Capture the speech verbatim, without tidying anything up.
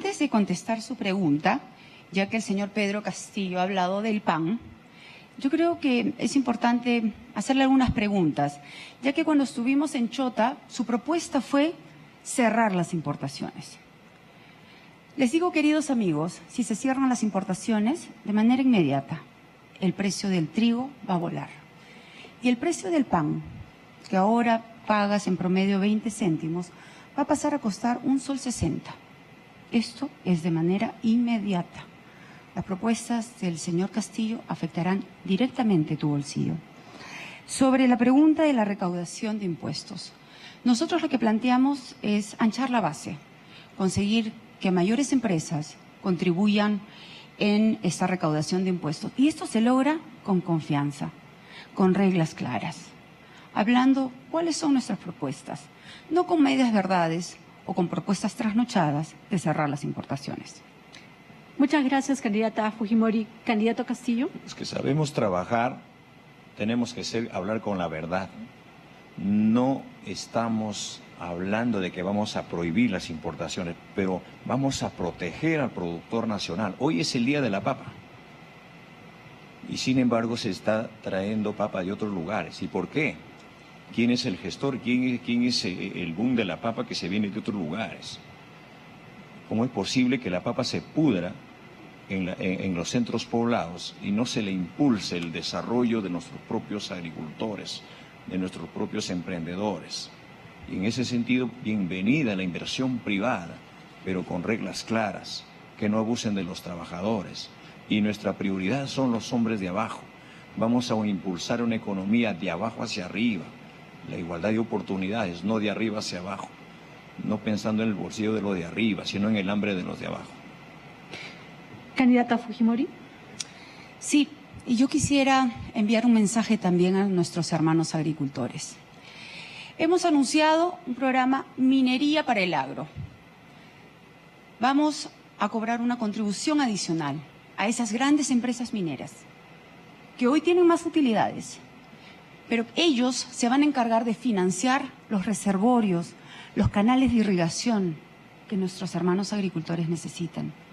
antes de contestar su pregunta, ya que el señor Pedro Castillo ha hablado del P A N, yo creo que es importante hacerle algunas preguntas, ya que cuando estuvimos en Chota, su propuesta fue cerrar las importaciones. Les digo, queridos amigos, si se cierran las importaciones, de manera inmediata, el precio del trigo va a volar. Y el precio del pan, que ahora pagas en promedio veinte céntimos, va a pasar a costar un sol sesenta. Esto es de manera inmediata. Las propuestas del señor Castillo afectarán directamente tu bolsillo. Sobre la pregunta de la recaudación de impuestos, nosotros lo que planteamos es anchar la base, conseguir que mayores empresas contribuyan en esta recaudación de impuestos. Y esto se logra con confianza, con reglas claras, hablando cuáles son nuestras propuestas, no con medias verdades o con propuestas trasnochadas de cerrar las importaciones. Muchas gracias, candidata Fujimori. Candidato Castillo. Es que sabemos trabajar, tenemos que ser, hablar con la verdad. No estamos hablando de que vamos a prohibir las importaciones, pero vamos a proteger al productor nacional. Hoy es el día de la papa. Y sin embargo se está trayendo papa de otros lugares. ¿Y por qué? ¿Quién es el gestor? ¿Quién, quién es el boom de la papa que se viene de otros lugares? ¿Cómo es posible que la papa se pudra en, la, en, en los centros poblados y no se le impulse el desarrollo de nuestros propios agricultores, de nuestros propios emprendedores? Y en ese sentido, bienvenida la inversión privada, pero con reglas claras, que no abusen de los trabajadores. Y nuestra prioridad son los hombres de abajo. Vamos a impulsar una economía de abajo hacia arriba, la igualdad de oportunidades, no de arriba hacia abajo, no pensando en el bolsillo de los de arriba, sino en el hambre de los de abajo. Candidata Fujimori. Sí, y yo quisiera enviar un mensaje también a nuestros hermanos agricultores. Hemos anunciado un programa Minería para el Agro. Vamos a cobrar una contribución adicional a esas grandes empresas mineras que hoy tienen más utilidades, pero ellos se van a encargar de financiar los reservorios, los canales de irrigación que nuestros hermanos agricultores necesitan.